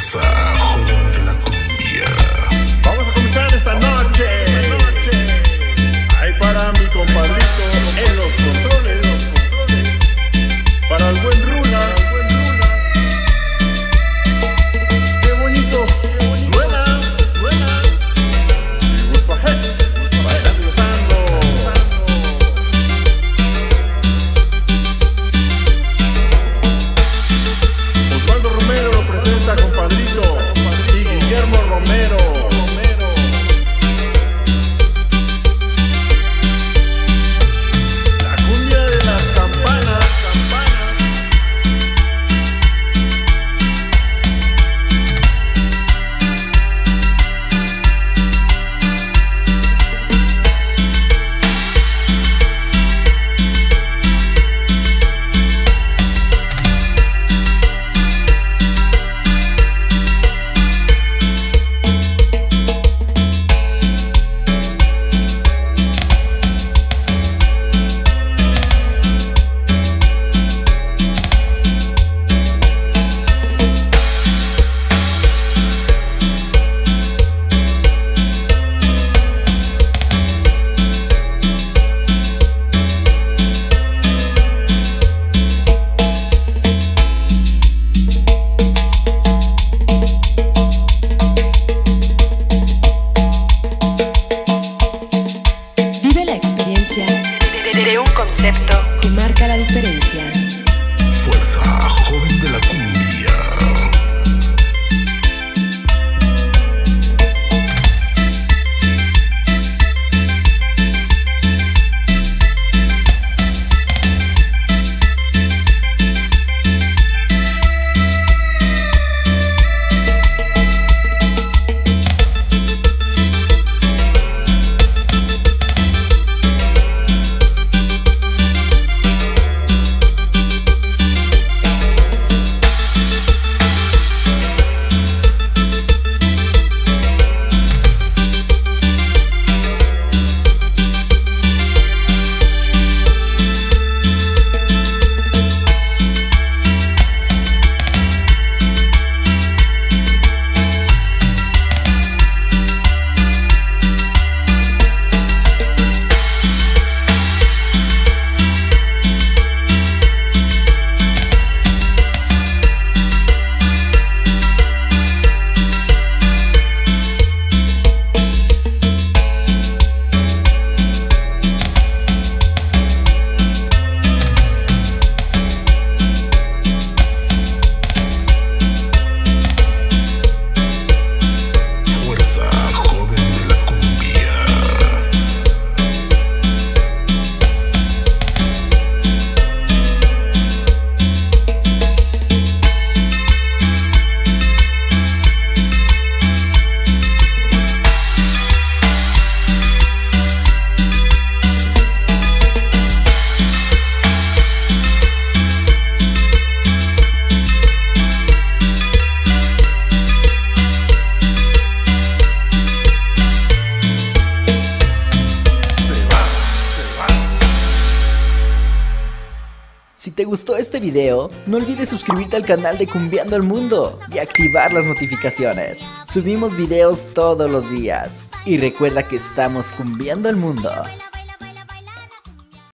Fuerza, joven de la cumbia. Vamos a comenzar esta noche. Ay, para mi compadrito en los controles. Para el buen Rulas. Qué bonito suena. Bailando y gozando. Osvaldo Romero lo presenta, compadrito. Y Guillermo Romero. De un concepto que marca la diferencia. Fuerza, joven de la cumbia. Si te gustó este video, no olvides suscribirte al canal de Cumbiando el Mundo y activar las notificaciones. Subimos videos todos los días. Y recuerda que estamos cumbiando el mundo.